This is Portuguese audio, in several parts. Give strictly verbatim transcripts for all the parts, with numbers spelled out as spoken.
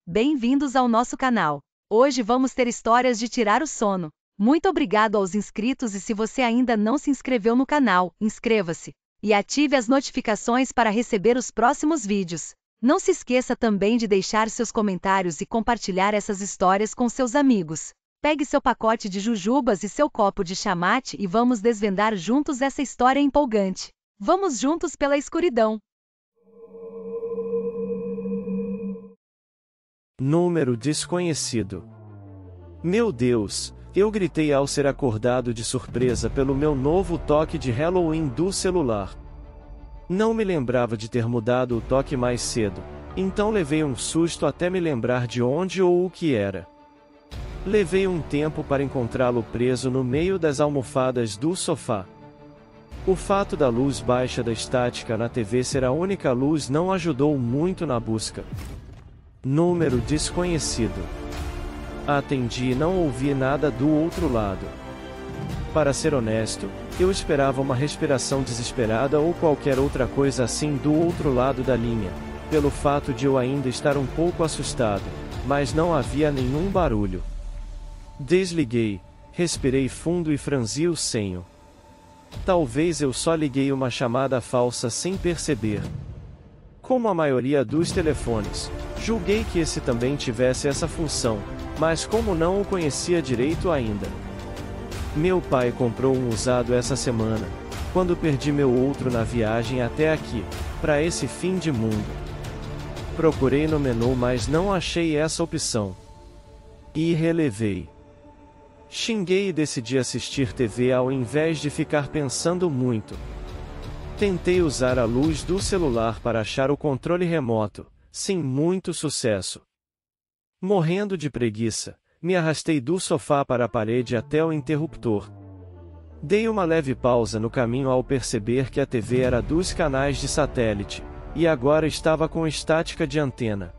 Bem-vindos ao nosso canal. Hoje vamos ter histórias de tirar o sono. Muito obrigado aos inscritos e se você ainda não se inscreveu no canal, inscreva-se e ative as notificações para receber os próximos vídeos. Não se esqueça também de deixar seus comentários e compartilhar essas histórias com seus amigos. Pegue seu pacote de jujubas e seu copo de chamate e vamos desvendar juntos essa história empolgante. Vamos juntos pela escuridão. Número desconhecido. Meu Deus, eu gritei ao ser acordado de surpresa pelo meu novo toque de Halloween do celular. Não me lembrava de ter mudado o toque mais cedo, então levei um susto até me lembrar de onde ou o que era. Levei um tempo para encontrá-lo preso no meio das almofadas do sofá. O fato da luz baixa da estática na T V ser a única luz não ajudou muito na busca. Número desconhecido. Atendi e não ouvi nada do outro lado. Para ser honesto, eu esperava uma respiração desesperada ou qualquer outra coisa assim do outro lado da linha, pelo fato de eu ainda estar um pouco assustado, mas não havia nenhum barulho. Desliguei, respirei fundo e franzi o senho. Talvez eu só liguei uma chamada falsa sem perceber. Como a maioria dos telefones, julguei que esse também tivesse essa função, mas como não o conhecia direito ainda. Meu pai comprou um usado essa semana, quando perdi meu outro na viagem até aqui, para esse fim de mundo. Procurei no menu mas não achei essa opção. E relevei. Xinguei e decidi assistir T V ao invés de ficar pensando muito. Tentei usar a luz do celular para achar o controle remoto, sem muito sucesso. Morrendo de preguiça, me arrastei do sofá para a parede até o interruptor. Dei uma leve pausa no caminho ao perceber que a T V era dos canais de satélite, e agora estava com estática de antena.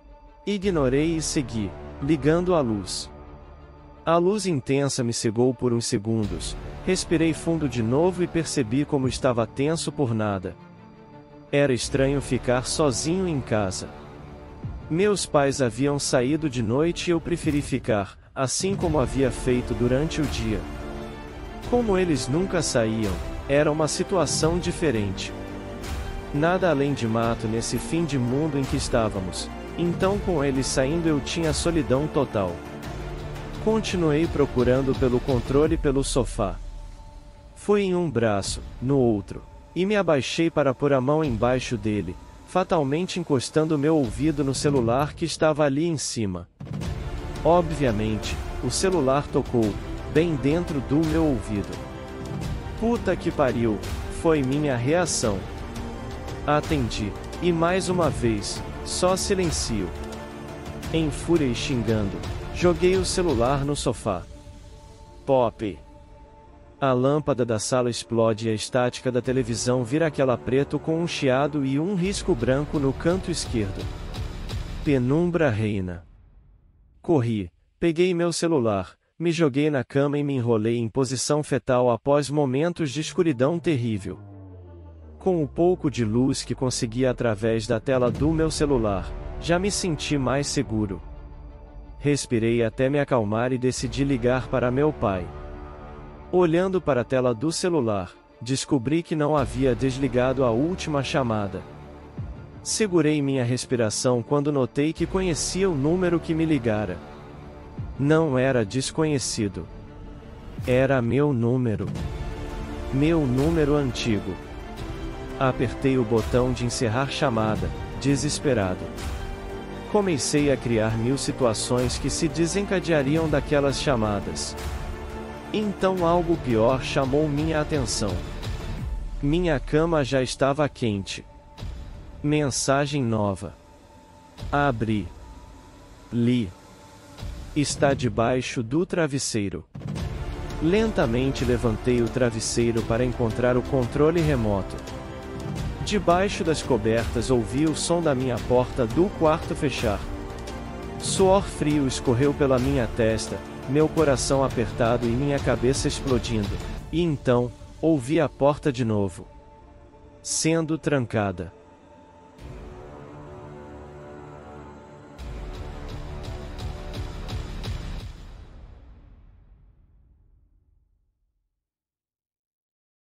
Ignorei e segui, ligando a luz. A luz intensa me cegou por uns segundos, respirei fundo de novo e percebi como estava tenso por nada. Era estranho ficar sozinho em casa. Meus pais haviam saído de noite e eu preferi ficar, assim como havia feito durante o dia. Como eles nunca saíam, era uma situação diferente. Nada além de mato nesse fim de mundo em que estávamos, então com eles saindo eu tinha solidão total. Continuei procurando pelo controle pelo sofá. Fui em um braço, no outro, e me abaixei para pôr a mão embaixo dele, fatalmente encostando meu ouvido no celular que estava ali em cima. Obviamente, o celular tocou, bem dentro do meu ouvido. Puta que pariu, foi minha reação. Atendi, e mais uma vez, só silencio. Em fúria e xingando, joguei o celular no sofá. Pop! A lâmpada da sala explode e a estática da televisão vira aquela preto com um chiado e um risco branco no canto esquerdo. Penumbra reina. Corri, peguei meu celular, me joguei na cama e me enrolei em posição fetal após momentos de escuridão terrível. Com o pouco de luz que conseguia através da tela do meu celular, já me senti mais seguro. Respirei até me acalmar e decidi ligar para meu pai. Olhando para a tela do celular, descobri que não havia desligado a última chamada. Segurei minha respiração quando notei que conhecia o número que me ligara. Não era desconhecido. Era meu número. Meu número antigo. Apertei o botão de encerrar chamada, desesperado. Comecei a criar mil situações que se desencadeariam daquelas chamadas. Então algo pior chamou minha atenção. Minha cama já estava quente. Mensagem nova. Abri. Li. Está debaixo do travesseiro. Lentamente levantei o travesseiro para encontrar o controle remoto. Debaixo das cobertas ouvi o som da minha porta do quarto fechar. Suor frio escorreu pela minha testa, meu coração apertado e minha cabeça explodindo, e então, ouvi a porta de novo. Sendo trancada.